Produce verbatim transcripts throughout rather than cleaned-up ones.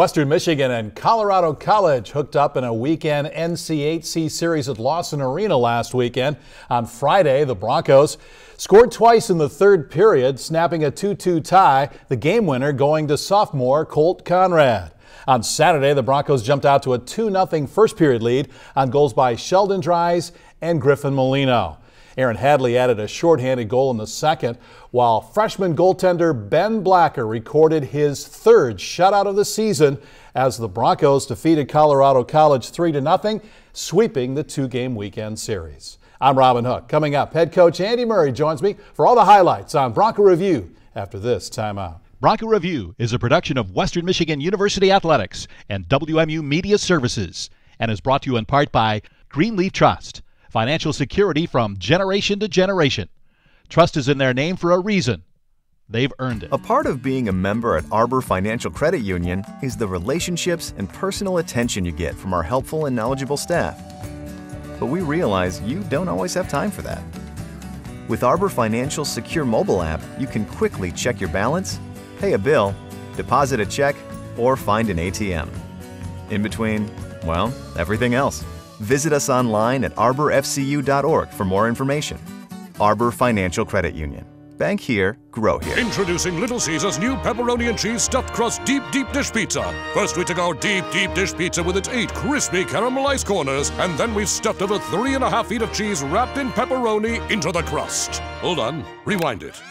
Western Michigan and Colorado College hooked up in a weekend N C eight C series at Lawson Arena last weekend. On Friday, the Broncos scored twice in the third period, snapping a two two tie, the game winner going to sophomore Colt Conrad. On Saturday, the Broncos jumped out to a two nothing first period lead on goals by Sheldon Dries and Griffin Molino. Aaron Hadley added a shorthanded goal in the second, while freshman goaltender Ben Blacker recorded his third shutout of the season as the Broncos defeated Colorado College three to nothing, sweeping the two-game weekend series. I'm Robin Hook. Coming up, head coach Andy Murray joins me for all the highlights on Bronco Review after this timeout. Bronco Review is a production of Western Michigan University Athletics and W M U Media Services and is brought to you in part by Greenleaf Trust. Financial security from generation to generation. Trust is in their name for a reason. They've earned it. A part of being a member at Arbor Financial Credit Union is the relationships and personal attention you get from our helpful and knowledgeable staff. But we realize you don't always have time for that. With Arbor Financial's secure mobile app, you can quickly check your balance, pay a bill, deposit a check, or find an A T M. In between, well, everything else. Visit us online at arbor f c u dot org for more information. Arbor Financial Credit Union. Bank here, grow here. Introducing Little Caesars new pepperoni and cheese stuffed crust deep, deep dish pizza. First we took our deep, deep dish pizza with its eight crispy caramelized corners, and then we've stuffed over three and a half feet of cheese wrapped in pepperoni into the crust. Hold on, rewind it.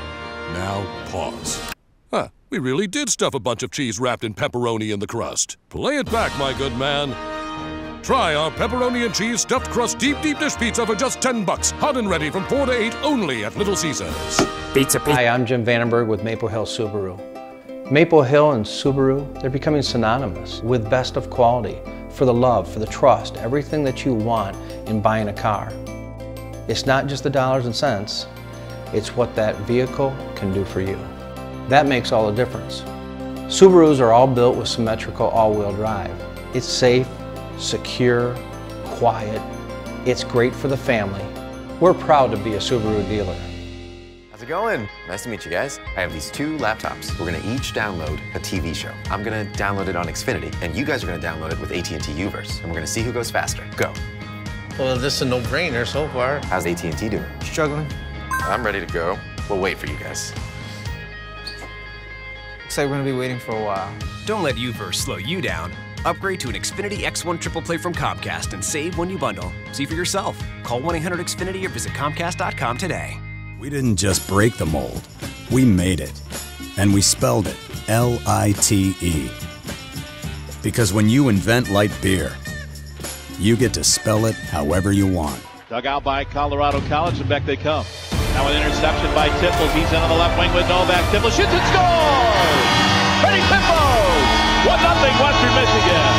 Now pause. Huh, we really did stuff a bunch of cheese wrapped in pepperoni in the crust. Play it back, my good man. Try our pepperoni and cheese stuffed crust deep deep dish pizza for just ten bucks. Hot and ready from four to eight only at Little Caesars. Pizza, pizza. Hi, I'm Jim Vandenberg with Maple Hill Subaru. Maple Hill and Subaru, they're becoming synonymous with best of quality, for the love, for the trust, everything that you want in buying a car. It's not just the dollars and cents, it's what that vehicle can do for you. That makes all the difference. Subarus are all built with symmetrical all-wheel drive. It's safe, secure, quiet. It's great for the family. We're proud to be a Subaru dealer. How's it going? Nice to meet you guys. I have these two laptops. We're gonna each download a T V show. I'm gonna download it on Xfinity, and you guys are gonna download it with A T and T U-verse, and we're gonna see who goes faster. Go. Well, this is a no-brainer so far. How's A T and T doing? Struggling. I'm ready to go. We'll wait for you guys. Looks like we're gonna be waiting for a while. Don't let U-verse slow you down. Upgrade to an Xfinity X one Triple Play from Comcast and save when you bundle. See for yourself. Call one eight hundred X Finity or visit Comcast dot com today. We didn't just break the mold. We made it. And we spelled it L I T E. Because when you invent light beer, you get to spell it however you want. Dug out by Colorado College, and back they come. Now an interception by Tiffles. He's in on the left wing with Novak. Tiffles shoots and scores! Freddie Tiffles! one nothing Western Michigan.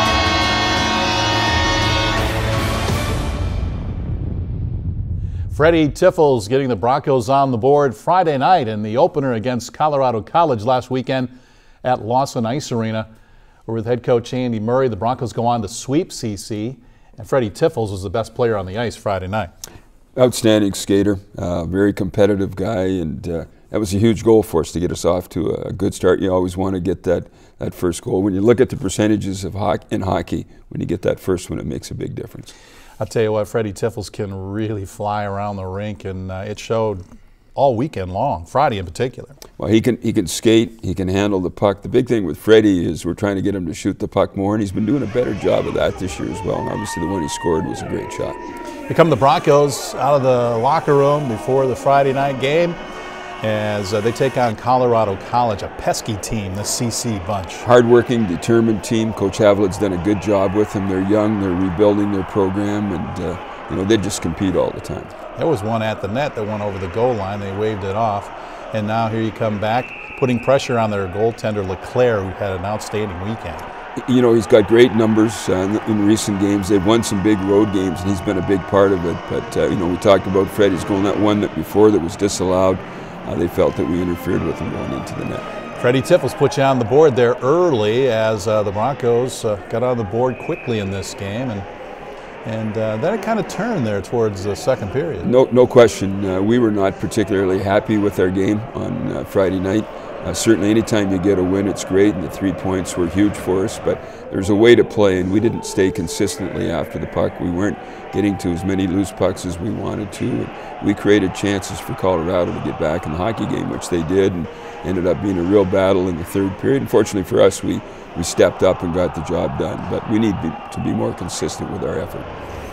Freddie Tiffles getting the Broncos on the board Friday night in the opener against Colorado College last weekend at Lawson Ice Arena. With head coach Andy Murray, the Broncos go on to sweep C C, and Freddie Tiffles was the best player on the ice Friday night. Outstanding skater, uh, very competitive guy, and uh, that was a huge goal for us to get us off to a good start. You always want to get that, that first goal. When you look at the percentages of hockey, in hockey, when you get that first one, it makes a big difference. I'll tell you what, Freddie Tiffles can really fly around the rink, and uh, it showed all weekend long, Friday in particular. Well, he can, he can skate, he can handle the puck. The big thing with Freddie is we're trying to get him to shoot the puck more, and he's been doing a better job of that this year as well. And obviously the one he scored was a great shot. Here come the Broncos out of the locker room before the Friday night game as uh, they take on Colorado College, a pesky team, the C C bunch. Hardworking, determined team. Coach Haviland's done a good job with them. They're young, they're rebuilding their program, and uh, you know, they just compete all the time. There was one at the net that went over the goal line. They waved it off, and now here you come back, putting pressure on their goaltender Leclerc, who had an outstanding weekend. You know, he's got great numbers uh, in recent games. They've won some big road games, and he's been a big part of it. But, uh, you know, we talked about Freddie's goal, that one that before that was disallowed. Uh, they felt that we interfered with him going into the net. Freddie Tiffles put you on the board there early as uh, the Broncos uh, got on the board quickly in this game. And And uh, then it kind of turned there towards the second period. No, no question. Uh, we were not particularly happy with our game on uh, Friday night. Uh, certainly anytime you get a win, it's great, and the three points were huge for us, but there's a way to play, and we didn't stay consistently after the puck. We weren't getting to as many loose pucks as we wanted to. And we created chances for Colorado to get back in the hockey game, which they did, and ended up being a real battle in the third period. Unfortunately for us, we, we stepped up and got the job done, but we need be, to be more consistent with our effort.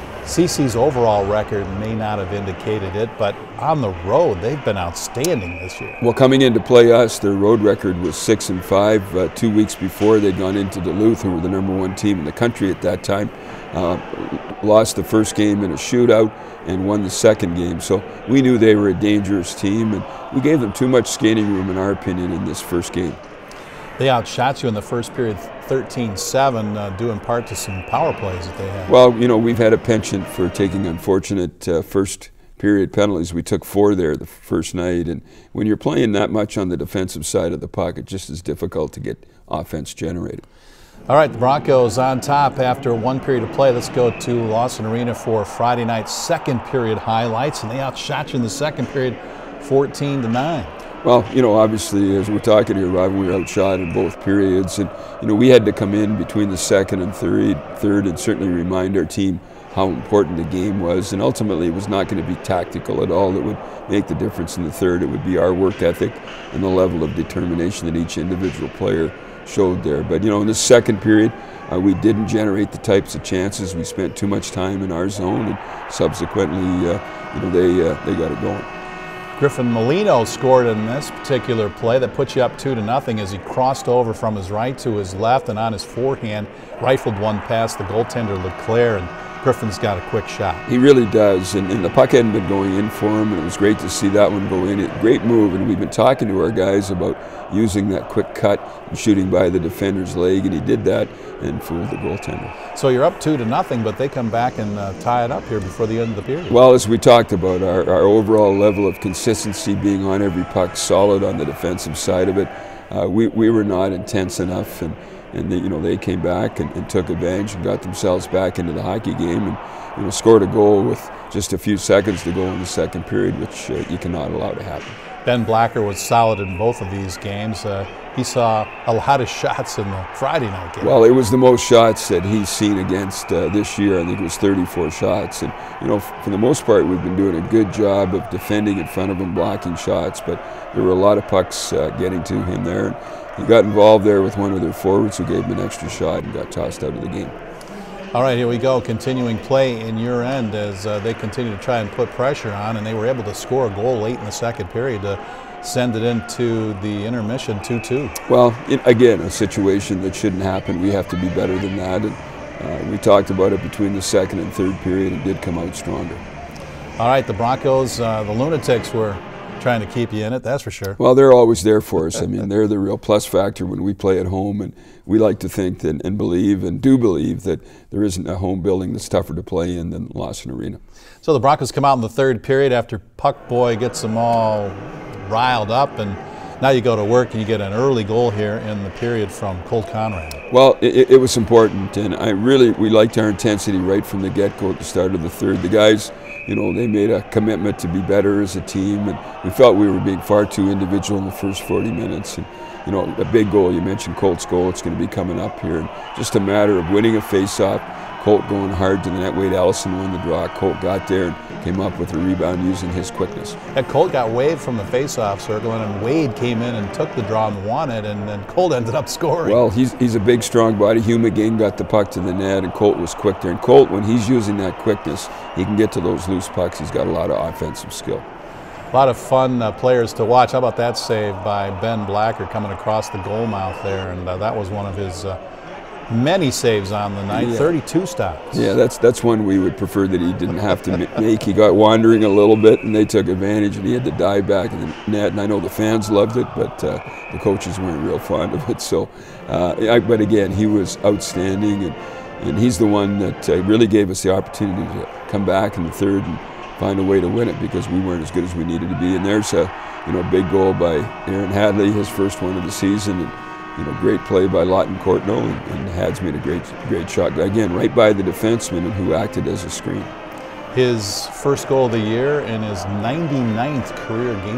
C C's overall record may not have indicated it, but on the road, they've been outstanding this year. Well, coming in to play us, their road record was six and five. Uh, two weeks before, they'd gone into Duluth, who were the number one team in the country at that time. Uh, lost the first game in a shootout and won the second game. So we knew they were a dangerous team, and we gave them too much skating room, in our opinion, in this first game. They outshot you in the first period thirteen seven, uh, due in part to some power plays that they had. Well, you know, we've had a penchant for taking unfortunate uh, first period penalties. We took four there the first night, and when you're playing that much on the defensive side of the puck, it just is difficult to get offense generated. All right, the Broncos on top after one period of play. Let's go to Lawson Arena for Friday night's second period highlights, and they outshot you in the second period fourteen to nine. Well, you know, obviously, as we're talking here, Rob, we were outshot in both periods, and you know, we had to come in between the second and third, third, and certainly remind our team how important the game was. And ultimately, it was not going to be tactical at all that would make the difference in the third. It would be our work ethic and the level of determination that each individual player showed there. But you know, in the second period, uh, we didn't generate the types of chances. We spent too much time in our zone, and subsequently, uh, you know, they uh, they got it going. Griffin Molino scored in this particular play that put you up two to nothing as he crossed over from his right to his left and on his forehand rifled one past the goaltender Leclerc, and Griffin's got a quick shot. He really does, and, and the puck hadn't been going in for him, and it was great to see that one go in. It, great move, and we've been talking to our guys about using that quick cut and shooting by the defender's leg, and he did that and fooled the goaltender. So you're up two to nothing, but they come back and uh, tie it up here before the end of the period. Well, as we talked about, our, our overall level of consistency, being on every puck, solid on the defensive side of it, uh, we, we were not intense enough, and And they, you know, they came back and, and took advantage and got themselves back into the hockey game, and you know, scored a goal with just a few seconds to go in the second period, which uh, you cannot allow to happen. Ben Blacker was solid in both of these games. Uh, he saw a lot of shots in the Friday night game. Well, it was the most shots that he's seen against uh, this year. I think it was thirty-four shots, and you know, for the most part, we've been doing a good job of defending in front of him, blocking shots. But there were a lot of pucks uh, getting to him there. And he got involved there with one of their forwards who gave him an extra shot and got tossed out of the game. All right, here we go. Continuing play in your end as uh, they continue to try and put pressure on, and they were able to score a goal late in the second period to send it into the intermission two two. Well, it, again, a situation that shouldn't happen. We have to be better than that. And uh, we talked about it between the second and third period and did come out stronger. All right, the Broncos, uh, the Lunatics were trying to keep you in it, that's for sure. Well, they're always there for us. I mean, they're the real plus factor when we play at home, and we like to think that, and believe and do believe that there isn't a home building that's tougher to play in than Lawson Arena. So the Broncos come out in the third period after Puck Boy gets them all riled up, and now you go to work and you get an early goal here in the period from Colt Conrad. Well, it, it was important, and I really, we liked our intensity right from the get-go at the start of the third. The guys, you know, they made a commitment to be better as a team, and we felt we were being far too individual in the first forty minutes. And you know, a big goal, you mentioned Colt's goal, it's going to be coming up here. And just a matter of winning a face-off, Colt going hard to the net. Wade Allison won the draw. Colt got there and came up with a rebound using his quickness. Yeah, Colt got waved from the face-off circle, and then Wade came in and took the draw and won it, and then Colt ended up scoring. Well, he's, he's a big, strong body. Hugh McGinn got the puck to the net, and Colt was quick there. And Colt, when he's using that quickness, he can get to those loose pucks. He's got a lot of offensive skill. A lot of fun uh, players to watch. How about that save by Ben Blacker coming across the goal mouth there, and uh, that was one of his uh, many saves on the night, yeah. thirty-two stops. Yeah, that's that's one we would prefer that he didn't have to make. He got wandering a little bit, and they took advantage, and he had to dive back in the net. And I know the fans loved it, but uh, the coaches weren't real fond of it. So, uh, I, but again, he was outstanding, and, and he's the one that uh, really gave us the opportunity to come back in the third and find a way to win it, because we weren't as good as we needed to be. And there's a you know big goal by Aaron Hadley, his first one of the season, and you know great play by Lawton Courtnall, and, and Hads made a great great shot again right by the defenseman who acted as a screen. His first goal of the year in his ninety-ninth career game.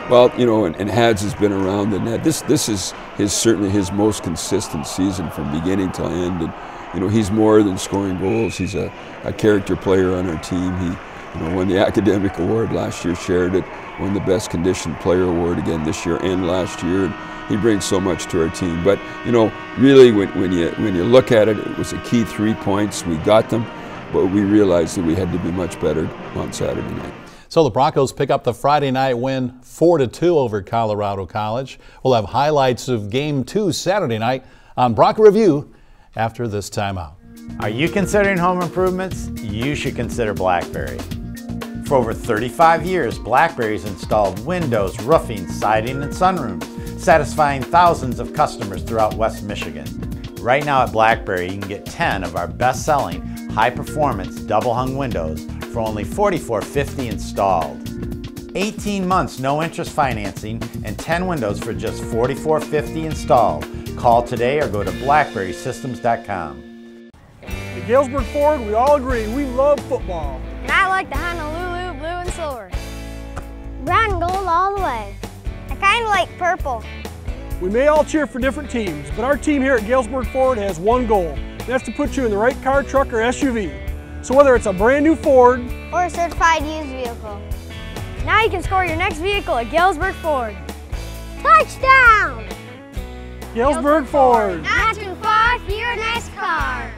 Well, you know, and, and Hads has been around the net. This this is his certainly his most consistent season from beginning to end. And you know, he's more than scoring goals. He's a, a character player on our team. He, you know, won the academic award last year, shared it, won the best conditioned player award again this year and last year. And he brings so much to our team. But you know, really, when when you when you look at it, it was a key three points. We got them, but we realized that we had to be much better on Saturday night. So the Broncos pick up the Friday night win four to two over Colorado College. We'll have highlights of game two Saturday night on Bronco Review after this timeout. Are you considering home improvements? You should consider Blackberry. For over thirty-five years, Blackberry's installed windows, roofing, siding, and sunrooms, satisfying thousands of customers throughout West Michigan. Right now at Blackberry, you can get ten of our best-selling, high-performance, double-hung windows for only forty-four fifty installed. eighteen months no-interest financing and ten windows for just forty-four fifty installed. Call today or go to blackberry systems dot com. At Galesburg Ford, we all agree we love football. And I like the Honolulu blue and silver. Brown and gold all the way. I kind of like purple. We may all cheer for different teams, but our team here at Galesburg Ford has one goal, and that's to put you in the right car, truck, or S U V. So whether it's a brand new Ford or a certified used vehicle, now you can score your next vehicle at Galesburg Ford. Touchdown! Galesburg Ford. Not too far for your next car.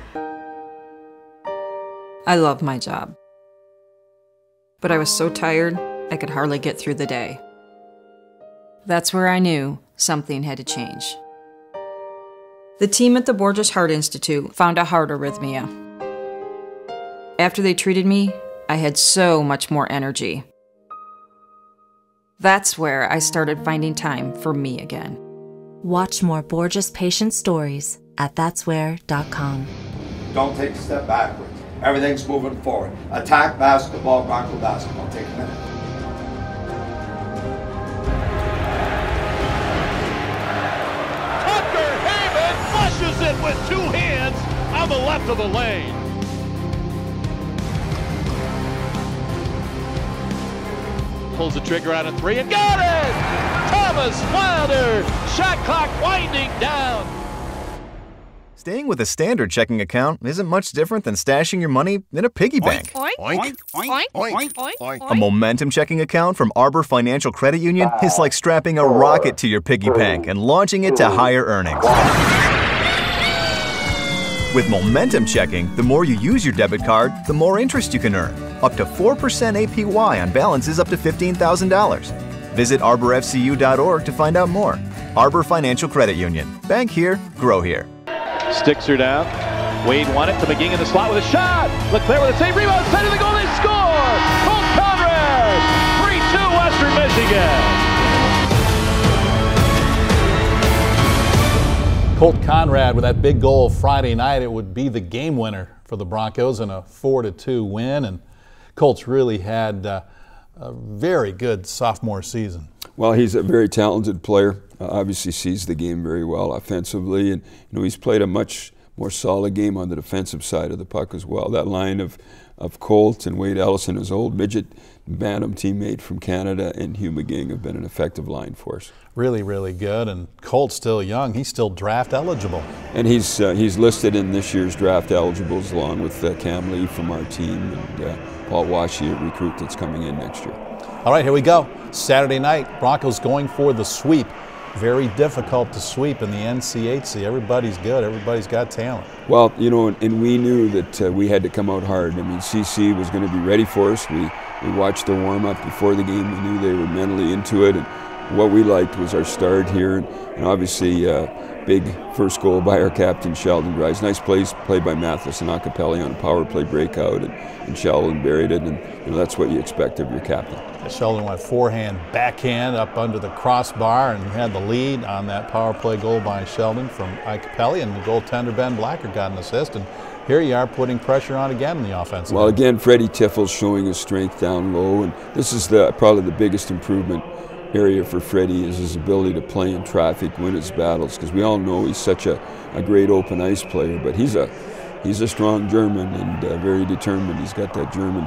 I love my job, but I was so tired I could hardly get through the day. That's where I knew something had to change. The team at the Borges Heart Institute found a heart arrhythmia. After they treated me, I had so much more energy. That's where I started finding time for me again. Watch more Borges patient stories at that's where dot com. Don't take a step backwards. Everything's moving forward. Attack basketball, Bronco basketball. Take a minute. Tucker Heyman flushes it with two hands on the left of the lane. Pulls the trigger on a three and got it! Thomas Wilder, shot clock winding down. Staying with a standard checking account isn't much different than stashing your money in a piggy bank. Oink, oink, oink, oink, oink, oink. A Momentum checking account from Arbor Financial Credit Union is like strapping a rocket to your piggy bank and launching it to higher earnings. With Momentum checking, the more you use your debit card, the more interest you can earn. Up to four percent A P Y on balances up to fifteen thousand dollars. Visit arbor f c u dot org to find out more. Arbor Financial Credit Union. Bank here, grow here. Sticks her down. Wade won it to McGee in the slot with a shot. Leclerc with a save, rebound, center the goal, they score! Colt Conrad! three two Western Michigan. Colt Conrad with that big goal Friday night. It would be the game winner for the Broncos in a four to two win. And Colt's really had uh, a very good sophomore season. Well, he's a very talented player. Uh, obviously sees the game very well offensively, and you know he's played a much more solid game on the defensive side of the puck as well. That line of of Colt and Wade Ellison, his old midget bantam teammate from Canada, and Hugh McGing have been an effective line for us. Really, really good. And Colt's still young. He's still draft eligible. And he's uh, he's listed in this year's draft eligibles along with uh, Cam Lee from our team and uh, Paul Washi, a recruit that's coming in next year. All right, here we go. Saturday night, Broncos going for the sweep. Very difficult to sweep in the N C H C. Everybody's good. Everybody's got talent. Well, you know, and, and we knew that uh, we had to come out hard. I mean, C C was going to be ready for us. We we watched their warm-up before the game. We knew they were mentally into it. And what we liked was our start here. And, and obviously, uh, big first goal by our captain, Sheldon Grice. Nice plays played by Mathis and Acapelli on a power play breakout. And, and Sheldon buried it. And you know, that's what you expect of your captain. Sheldon went forehand, backhand up under the crossbar, and had the lead on that power play goal by Sheldon from Icapelli, and the goaltender Ben Blacker got an assist. And here you are putting pressure on again in the offense. Well, again, Freddie Tiffel's showing his strength down low, and this is the probably the biggest improvement area for Freddie is his ability to play in traffic, win his battles, because we all know he's such a, a great open ice player, but he's a he's a strong German and uh, very determined. He's got that German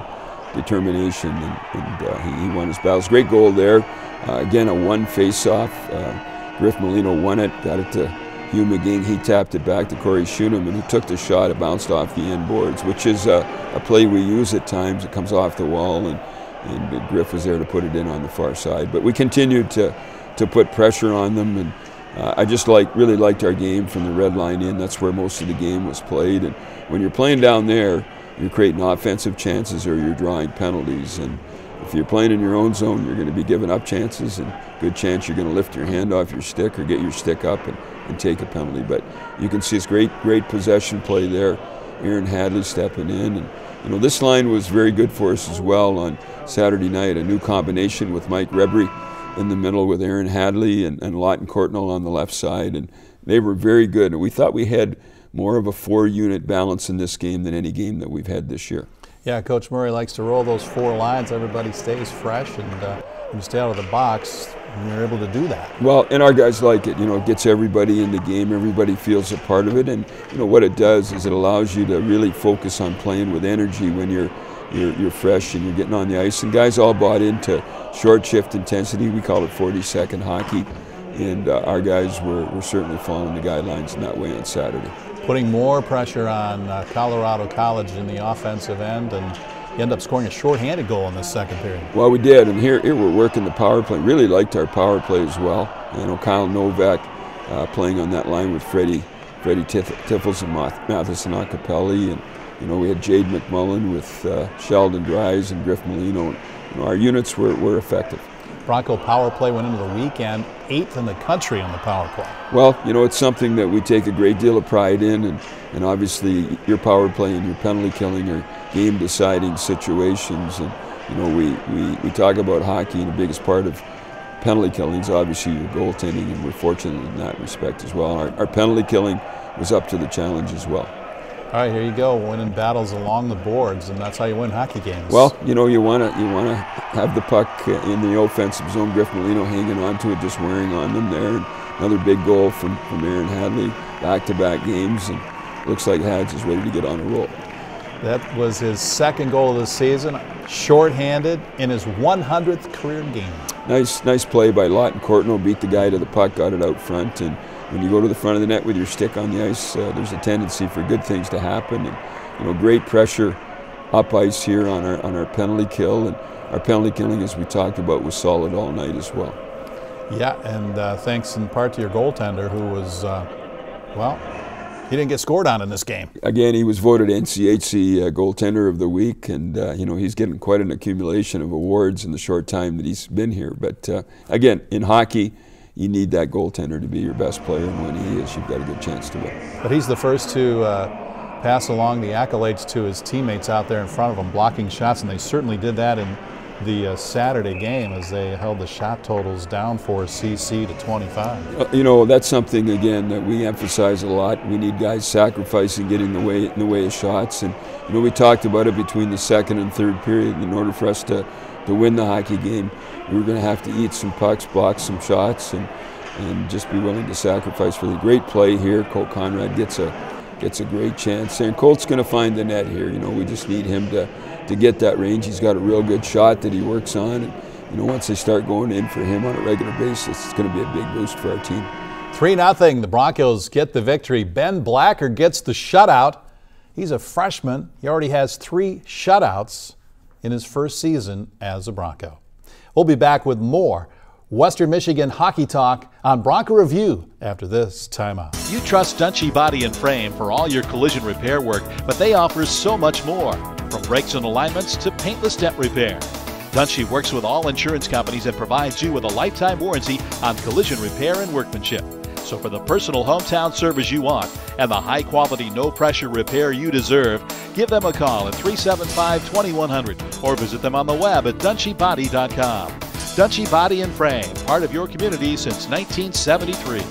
determination, and, and uh, he, he won his battles. Great goal there. Uh, again, a one face-off. Uh, Griff Molino won it, got it to Hugh McGing. He tapped it back to Corey Schoeneman, who took the shot. It bounced off the end boards, which is a, a play we use at times. It comes off the wall, and, and Griff was there to put it in on the far side. But we continued to, to put pressure on them, and uh, I just like really liked our game from the red line in. That's where most of the game was played. And when you're playing down there, you're creating offensive chances or you're drawing penalties. And if you're playing in your own zone, you're going to be giving up chances, and good chance you're going to lift your hand off your stick or get your stick up and, and take a penalty. But you can see it's great, great possession play there. Aaron Hadley stepping in, and you know this line was very good for us as well on Saturday night. A new combination with Mike Rebry in the middle with Aaron Hadley and, and Lawton Courtnall on the left side, and they were very good. And we thought we had more of a four-unit balance in this game than any game that we've had this year. Yeah, Coach Murray likes to roll those four lines. Everybody stays fresh, and uh, when you stay out of the box, you're able to do that. Well, and our guys like it. You know, it gets everybody in the game. Everybody feels a part of it, and you know what it does is it allows you to really focus on playing with energy when you're you're, you're fresh and you're getting on the ice. And guys all bought into short shift intensity. We call it forty-second hockey, and uh, our guys were, were certainly following the guidelines in that way on Saturday. Putting more pressure on uh, Colorado College in the offensive end, and you end up scoring a shorthanded goal in this second period. Well, we did, and here, here we're working the power play. Really liked our power play as well. You know, Kyle Novak uh, playing on that line with Freddie, Freddie Tiff Tiffles and Matheson Acapelli, and you know we had Jade McMullen with uh, Sheldon Dries and Griff Molino. And, you know, our units were, were effective. Bronco power play went into the weekend eighth in the country on the power play. Well, you know, it's something that we take a great deal of pride in, and, and obviously your power play and your penalty killing are game deciding situations. And you know, we, we, we talk about hockey, and the biggest part of penalty killing is obviously your goaltending, and we're fortunate in that respect as well. Our, our penalty killing was up to the challenge as well. All right, here you go, winning battles along the boards, and that's how you win hockey games. Well, you know, you want to you want to have the puck in the offensive zone. Griff Molino hanging on to it, just wearing on them there. And another big goal from, from Aaron Hadley, back-to-back games, and looks like Hads is ready to get on a roll. That was his second goal of the season, shorthanded in his one hundredth career game. Nice, nice play by Lawton Courtnall, beat the guy to the puck, got it out front, and when you go to the front of the net with your stick on the ice, uh, there's a tendency for good things to happen. And you know, great pressure up ice here on our on our penalty kill, and our penalty killing, as we talked about, was solid all night as well. Yeah, and uh, thanks in part to your goaltender, who was, uh, well, he didn't get scored on in this game. Again, he was voted N C H C uh, goaltender of the week, and uh, you know, he's getting quite an accumulation of awards in the short time that he's been here. But uh, again, in hockey, you need that goaltender to be your best player, and when he is, you've got a good chance to win. But he's the first to uh, pass along the accolades to his teammates out there in front of him, blocking shots, and they certainly did that in the uh, Saturday game as they held the shot totals down for C C to twenty-five. Uh, you know, that's something, again, that we emphasize a lot. We need guys sacrificing, getting in the way, in the way of shots, and you know, we talked about it between the second and third period. In order for us to, to win the hockey game, we were going to have to eat some pucks, block some shots, and and just be willing to sacrifice for the great play here. Colt Conrad gets a gets a great chance there, and Colt's going to find the net here. You know, we just need him to to get that range. He's got a real good shot that he works on, and you know, once they start going in for him on a regular basis, it's going to be a big boost for our team. three nothing, the Broncos get the victory. Ben Blacker gets the shutout. He's a freshman. He already has three shutouts in his first season as a Bronco. We'll be back with more Western Michigan hockey talk on Bronco Review after this timeout. You trust Dunshee Body and Frame for all your collision repair work, but they offer so much more. From brakes and alignments to paintless dent repair. Dunshee works with all insurance companies and provides you with a lifetime warranty on collision repair and workmanship. So for the personal hometown service you want and the high quality, no pressure repair you deserve, give them a call at three seven five, two one zero zero or visit them on the web at dunshee body dot com. Dunshee Body and Frame, part of your community since nineteen seventy-three.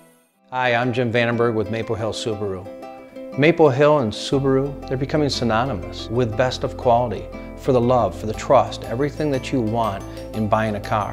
Hi, I'm Jim Vandenberg with Maple Hill Subaru. Maple Hill and Subaru, they're becoming synonymous with best of quality, for the love, for the trust, everything that you want in buying a car.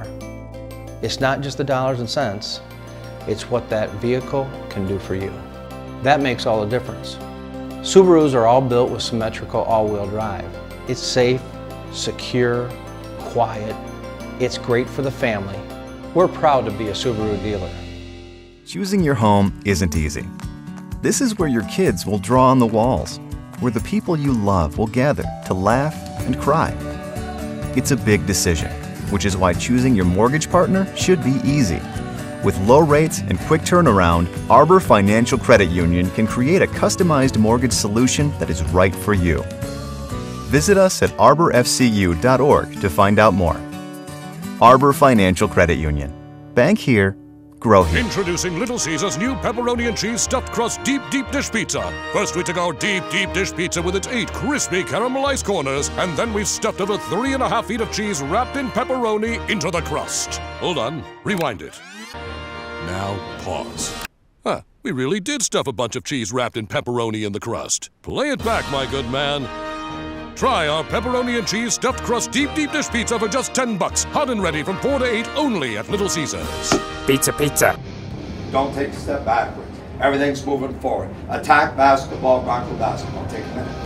It's not just the dollars and cents, it's what that vehicle can do for you. That makes all the difference. Subarus are all built with symmetrical all-wheel drive. It's safe, secure, quiet. It's great for the family. We're proud to be a Subaru dealer. Choosing your home isn't easy. This is where your kids will draw on the walls, where the people you love will gather to laugh and cry. It's a big decision, which is why choosing your mortgage partner should be easy. With low rates and quick turnaround, Arbor Financial Credit Union can create a customized mortgage solution that is right for you. Visit us at arbor f c u dot org to find out more. Arbor Financial Credit Union. Bank here. Grow here. Introducing Little Caesar's new pepperoni and cheese stuffed crust deep deep dish pizza. First we took our deep deep dish pizza with its eight crispy caramelized corners, and then we've stuffed over three and a half feet of cheese wrapped in pepperoni into the crust. Hold on, rewind it. Now pause. Huh, we really did stuff a bunch of cheese wrapped in pepperoni in the crust. Play it back, my good man. Try our pepperoni and cheese stuffed crust deep deep dish pizza for just ten bucks. Hot and ready from four to eight only at Little Caesar's. Pizza, pizza. Don't take a step backwards. Everything's moving forward. Attack basketball, Bronco basketball. Take a minute.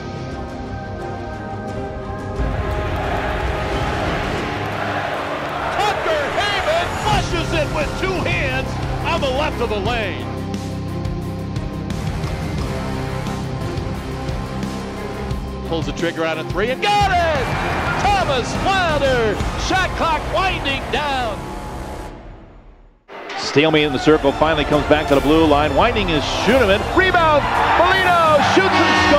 Tucker Heyman flushes it with two hands on the left of the lane. Pulls the trigger on a three and got it! Thomas Wilder, shot clock winding down. Stalemate in the circle, finally comes back to the blue line. Winding is Schooneman. Rebound! Molino shoots and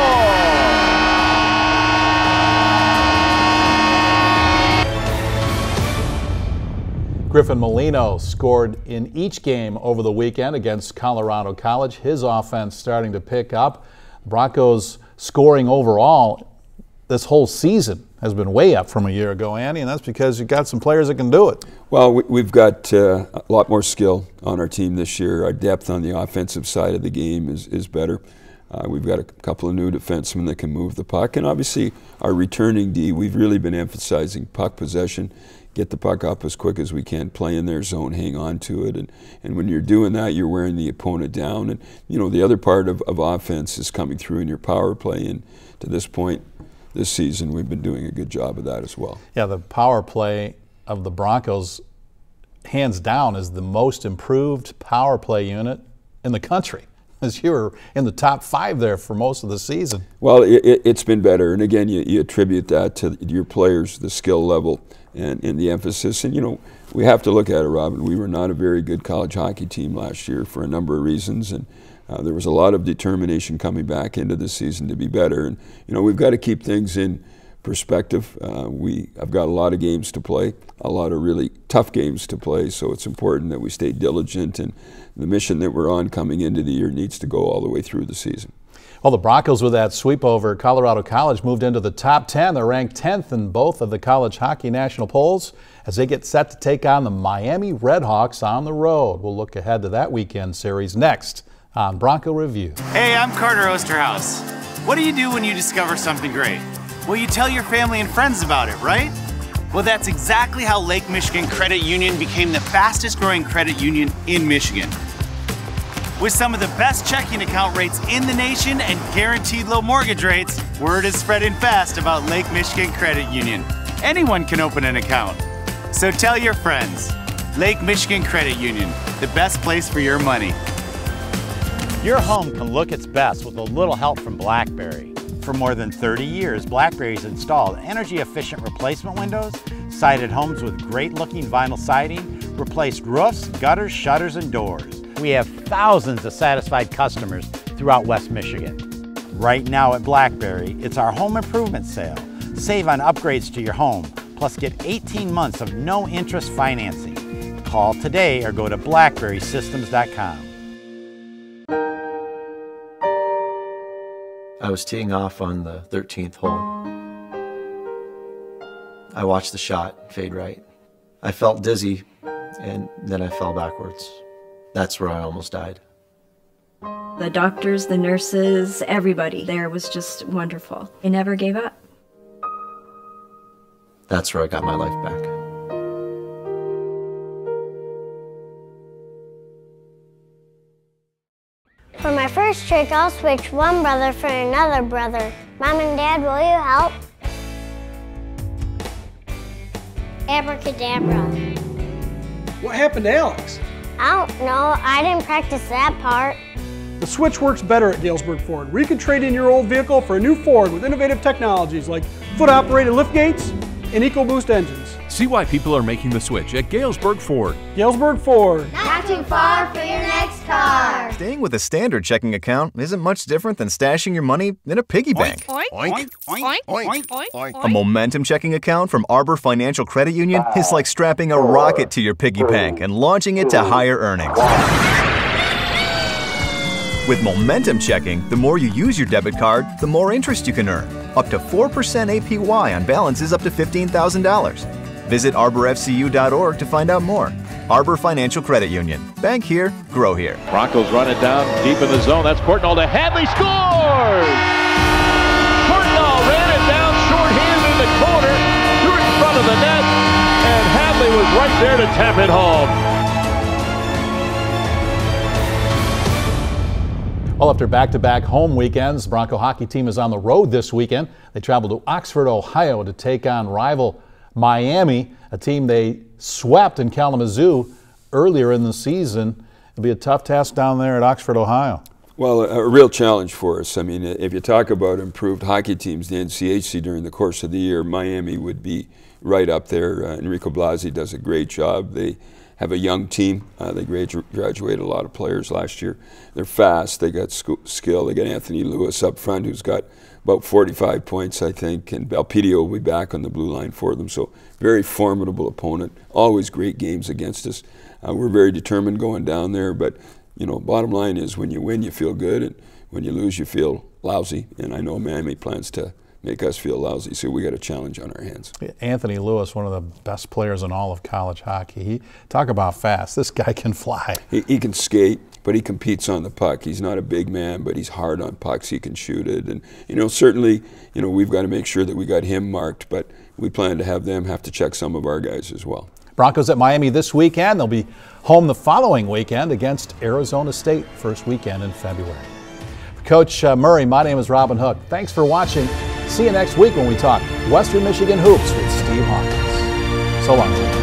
scores! Griffin Molino scored in each game over the weekend against Colorado College. His offense starting to pick up. Broncos scoring overall this whole season has been way up from a year ago, Andy, and that's because you've got some players that can do it. Well, we, we've got uh, a lot more skill on our team this year. Our depth on the offensive side of the game is, is better. Uh, we've got a couple of new defensemen that can move the puck, and obviously our returning D, we've really been emphasizing puck possession, get the puck up as quick as we can, play in their zone, hang on to it, and, and when you're doing that, you're wearing the opponent down. And you know, the other part of, of offense is coming through in your power play, and to this point, this season, we've been doing a good job of that as well. Yeah, the power play of the Broncos, hands down, is the most improved power play unit in the country, as you were in the top five there for most of the season. Well, it, it, it's been better, and again, you, you attribute that to your players, the skill level, and, and the emphasis. And you know, we have to look at it, Robin. We were not a very good college hockey team last year for a number of reasons, and Uh, there was a lot of determination coming back into the season to be better, and you know, we've got to keep things in perspective. Uh, we I've got a lot of games to play, a lot of really tough games to play, so it's important that we stay diligent, and the mission that we're on coming into the year needs to go all the way through the season. Well, the Broncos, with that sweep over Colorado College, moved into the top ten. They're ranked tenth in both of the college hockey national polls as they get set to take on the Miami Redhawks on the road. We'll look ahead to that weekend series next on Bronco Review. Hey, I'm Carter Osterhaus. What do you do when you discover something great? Well, you tell your family and friends about it, right? Well, that's exactly how Lake Michigan Credit Union became the fastest growing credit union in Michigan. With some of the best checking account rates in the nation and guaranteed low mortgage rates, word is spreading fast about Lake Michigan Credit Union. Anyone can open an account. So tell your friends. Lake Michigan Credit Union, the best place for your money. Your home can look its best with a little help from BlackBerry. For more than thirty years, BlackBerry's installed energy-efficient replacement windows, sided homes with great-looking vinyl siding, replaced roofs, gutters, shutters, and doors. We have thousands of satisfied customers throughout West Michigan. Right now at BlackBerry, it's our home improvement sale. Save on upgrades to your home, plus get eighteen months of no-interest financing. Call today or go to blackberry systems dot com. I was teeing off on the thirteenth hole. I watched the shot fade right. I felt dizzy, and then I fell backwards. That's where I almost died. The doctors, the nurses, everybody there was just wonderful. They never gave up. That's where I got my life back. For my first trick, I'll switch one brother for another brother. Mom and Dad, will you help? Abracadabra. What happened to Alex? I don't know. I didn't practice that part. The switch works better at Galesburg Ford, where you can trade in your old vehicle for a new Ford with innovative technologies like foot-operated lift gates and EcoBoost engines. See why people are making the switch at Galesburg Ford. Galesburg Ford. Not too far for your next car. Staying with a standard checking account isn't much different than stashing your money in a piggy bank. Oink, oink, oink, oink, oink, oink. A Momentum checking account from Arbor Financial Credit Union is like strapping a rocket to your piggy bank and launching it to higher earnings. With Momentum checking, the more you use your debit card, the more interest you can earn. Up to four percent A P Y on balances up to fifteen thousand dollars. Visit arbor f c u dot org to find out more. Arbor Financial Credit Union. Bank here, grow here. Broncos run it down deep in the zone. That's Portnoy to Hadley. Scores! Portnoy ran it down short-handed in the corner, threw it in front of the net, and Hadley was right there to tap it home. Well, after back-to-back home weekends, the Bronco hockey team is on the road this weekend. They travel to Oxford, Ohio to take on rival Miami, a team they swept in Kalamazoo earlier in the season. It'll be a tough task down there at Oxford, Ohio. Well, a, a real challenge for us. I mean, if you talk about improved hockey teams, the N C H C during the course of the year, Miami would be right up there. Uh, Enrico Blasi does a great job. They have a young team. Uh, they gradu graduated a lot of players last year. They're fast. They got skill. They got Anthony Lewis up front, who's got about forty-five points, I think, and Belpedio will be back on the blue line for them. So very formidable opponent. Always great games against us. Uh, we're very determined going down there, but you know, bottom line is when you win, you feel good, and when you lose, you feel lousy. And I know Miami plans to make us feel lousy, so we got a challenge on our hands. Anthony Lewis, one of the best players in all of college hockey. He, talk about fast. This guy can fly. He, he can skate, but he competes on the puck. He's not a big man, but he's hard on pucks. He can shoot it. And, you know, certainly, you know, we've got to make sure that we got him marked, but we plan to have them have to check some of our guys as well. Broncos at Miami this weekend. They'll be home the following weekend against Arizona State, first weekend in February. For Coach uh, Murray, my name is Robin Hook. Thanks for watching. See you next week when we talk Western Michigan hoops with Steve Hawkins. So long.